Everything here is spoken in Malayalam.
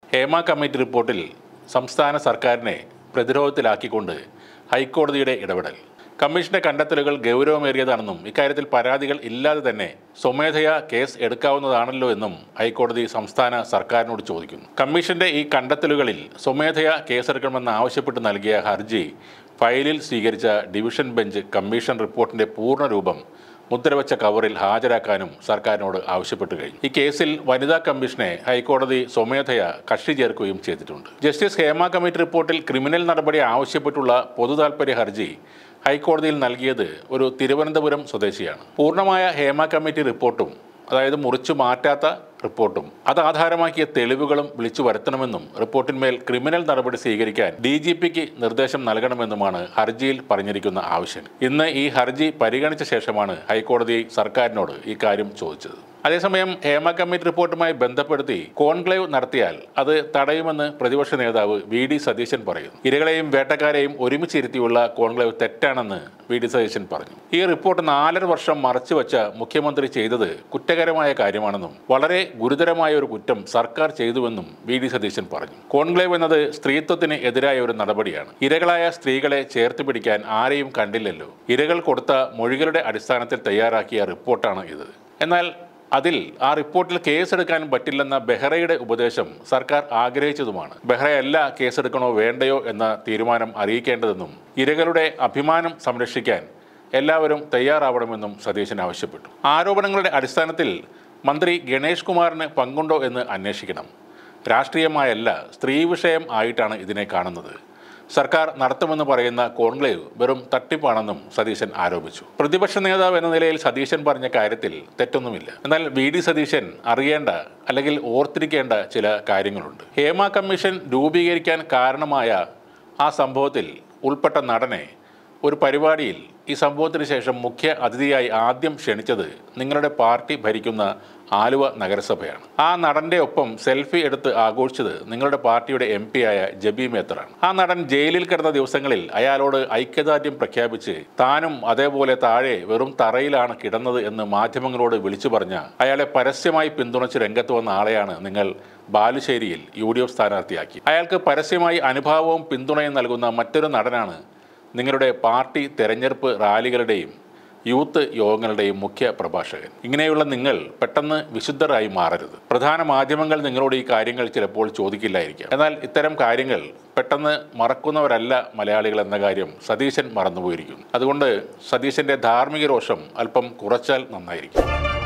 ഹേമ കമ്മിറ്റി റിപ്പോർട്ടിൽ സംസ്ഥാന സർക്കാരിനെ പ്രതിരോധത്തിലാക്കിക്കൊണ്ട് ഹൈക്കോടതിയുടെ ഇടപെടൽ. കമ്മീഷന്റെ കണ്ടെത്തലുകൾ ഗൗരവമേറിയതാണെന്നും ഇക്കാര്യത്തിൽ പരാതികൾ ഇല്ലാതെ തന്നെ സ്വമേധയാ കേസ് എടുക്കാവുന്നതാണല്ലോ എന്നും ഹൈക്കോടതി സംസ്ഥാന സർക്കാരിനോട് ചോദിക്കുന്നു. കമ്മീഷന്റെ ഈ കണ്ടെത്തലുകളിൽ സ്വമേധയാ കേസെടുക്കണമെന്ന് ആവശ്യപ്പെട്ട് നൽകിയ ഹർജി ഫയലിൽ സ്വീകരിച്ച ഡിവിഷൻ ബെഞ്ച് കമ്മീഷൻ റിപ്പോർട്ടിന്റെ പൂർണ്ണരൂപം മുദ്രവച്ച കവറിൽ ഹാജരാക്കാനും സർക്കാരിനോട് ആവശ്യപ്പെട്ടു കഴിഞ്ഞു. ഈ കേസിൽ വനിതാ കമ്മീഷനെ ഹൈക്കോടതി സ്വമേധയാ കക്ഷി ചേർക്കുകയും ചെയ്തിട്ടുണ്ട്. ജസ്റ്റിസ് ഹേമ കമ്മിറ്റി റിപ്പോർട്ടിൽ ക്രിമിനൽ നടപടി ആവശ്യപ്പെട്ടുള്ള പൊതുതാൽപര്യ ഹർജി ഹൈക്കോടതിയിൽ നൽകിയത് ഒരു തിരുവനന്തപുരം സ്വദേശിയാണ്. പൂർണ്ണമായ ഹേമ കമ്മിറ്റി റിപ്പോർട്ടും, അതായത് മുറിച്ചു മാറ്റാത്ത റിപ്പോർട്ടും അത് ആധാരമാക്കിയ തെളിവുകളും വിളിച്ചു വരുത്തണമെന്നും റിപ്പോർട്ടിന്മേൽ ക്രിമിനൽ നടപടി സ്വീകരിക്കാൻ DGPക്ക് നിർദ്ദേശം നൽകണമെന്നുമാണ് ഹർജിയിൽ പറഞ്ഞിരിക്കുന്ന ആവശ്യം. ഇന്ന് ഈ ഹർജി പരിഗണിച്ച ശേഷമാണ് ഹൈക്കോടതി സർക്കാരിനോട് ഈ കാര്യം ചോദിച്ചത്. അതേസമയം ഹേമ കമ്മിറ്റി റിപ്പോർട്ടുമായി ബന്ധപ്പെടുത്തി കോൺക്ലേവ് നടത്തിയാൽ അത് തടയുമെന്ന് പ്രതിപക്ഷ നേതാവ് VD സതീശൻ പറയുന്നു. ഇരകളെയും വേട്ടക്കാരെയും ഒരുമിച്ചിരുത്തിയുള്ള കോൺക്ലേവ് തെറ്റാണെന്ന് VD സതീശൻ പറഞ്ഞു. ഈ റിപ്പോർട്ട് 4.5 വർഷം മറച്ചുവെച്ച മുഖ്യമന്ത്രി ചെയ്തത് കുറ്റകരമായ കാര്യമാണെന്നും വളരെ ഗുരുതരമായ ഒരു കുറ്റം സർക്കാർ ചെയ്തുവെന്നും VD സതീശൻ പറഞ്ഞു. കോൺക്ലേവ് എന്നത് സ്ത്രീത്വത്തിന് എതിരായ ഒരു നടപടിയാണ്. ഇരകളായ സ്ത്രീകളെ ചേർത്ത് പിടിക്കാൻ ആരെയും കണ്ടില്ലല്ലോ. ഇരകൾ കൊടുത്ത മൊഴികളുടെ അടിസ്ഥാനത്തിൽ തയ്യാറാക്കിയ റിപ്പോർട്ടാണ് ഇത്. എന്നാൽ അതിൽ ആ റിപ്പോർട്ടിൽ കേസെടുക്കാൻ പറ്റില്ലെന്ന ബെഹ്റയുടെ ഉപദേശം സർക്കാർ ആഗ്രഹിച്ചതുമാണ്. ബെഹ്റയല്ല കേസെടുക്കണോ വേണ്ടയോ എന്ന തീരുമാനം അറിയിക്കേണ്ടതെന്നും ഇരകളുടെ അഭിമാനം സംരക്ഷിക്കാൻ എല്ലാവരും തയ്യാറാവണമെന്നും സതീശൻ ആവശ്യപ്പെട്ടു. ആരോപണങ്ങളുടെ അടിസ്ഥാനത്തിൽ മന്ത്രി ഗണേഷ് കുമാറിന് പങ്കുണ്ടോ എന്ന് അന്വേഷിക്കണം. രാഷ്ട്രീയമായല്ല, സ്ത്രീ വിഷയം ആയിട്ടാണ് ഇതിനെ കാണുന്നത്. സർക്കാർ നടത്തുമെന്ന് പറയുന്ന കോൺക്ലേവ് വെറും തട്ടിപ്പാണെന്നും സതീശൻ ആരോപിച്ചു. പ്രതിപക്ഷ നേതാവ് എന്ന നിലയിൽ സതീശൻ പറഞ്ഞ കാര്യത്തിൽ തെറ്റൊന്നുമില്ല. എന്നാൽ VD സതീശൻ അറിയേണ്ട അല്ലെങ്കിൽ ഓർത്തിരിക്കേണ്ട ചില കാര്യങ്ങളുണ്ട്. ഹേമ കമ്മീഷൻ രൂപീകരിക്കാൻ കാരണമായ ആ സംഭവത്തിൽ ഉൾപ്പെട്ട നടനെ ഒരു പരിപാടിയിൽ ഈ സംഭവത്തിന് ശേഷം മുഖ്യ അതിഥിയായി ആദ്യം ക്ഷണിച്ചത് നിങ്ങളുടെ പാർട്ടി ഭരിക്കുന്ന ആലുവ നഗരസഭയാണ്. ആ നടന്റെ ഒപ്പം സെൽഫി എടുത്ത് ആഘോഷിച്ചത് നിങ്ങളുടെ പാർട്ടിയുടെ MP ആയ ജബി മേത്തറാണ്. ആ നടൻ ജയിലിൽ കിടന്ന ദിവസങ്ങളിൽ അയാളോട് ഐക്യദാർഢ്യം പ്രഖ്യാപിച്ച് താനും അതേപോലെ താഴെ വെറും തറയിലാണ് കിടന്നത് എന്ന് മാധ്യമങ്ങളോട് വിളിച്ചു പറഞ്ഞ അയാളെ പരസ്യമായി പിന്തുണച്ച് രംഗത്ത് വന്ന ആളെയാണ് നിങ്ങൾ ബാലുശ്ശേരിയിൽ UDF സ്ഥാനാർത്ഥിയാക്കി. അയാൾക്ക് പരസ്യമായി അനുഭാവവും പിന്തുണയും നൽകുന്ന മറ്റൊരു നടനാണ് നിങ്ങളുടെ പാർട്ടി തെരഞ്ഞെടുപ്പ് റാലികളുടെയും യൂത്ത് യോഗങ്ങളുടെയും മുഖ്യ പ്രഭാഷകൻ. ഇങ്ങനെയുള്ള നിങ്ങൾ പെട്ടെന്ന് വിശുദ്ധരായി മാറരുത്. പ്രധാന മാധ്യമങ്ങൾ നിങ്ങളോട് ഈ കാര്യങ്ങൾ ചിലപ്പോൾ ചോദിക്കില്ലായിരിക്കാം. എന്നാൽ ഇത്തരം കാര്യങ്ങൾ പെട്ടെന്ന് മറക്കുന്നവരല്ല മലയാളികൾ എന്ന കാര്യം സതീശൻ മറന്നുപോയിരിക്കുന്നു. അതുകൊണ്ട് സതീശൻ്റെ ധാർമ്മിക രോഷം അല്പം കുറച്ചാൽ നന്നായിരിക്കും.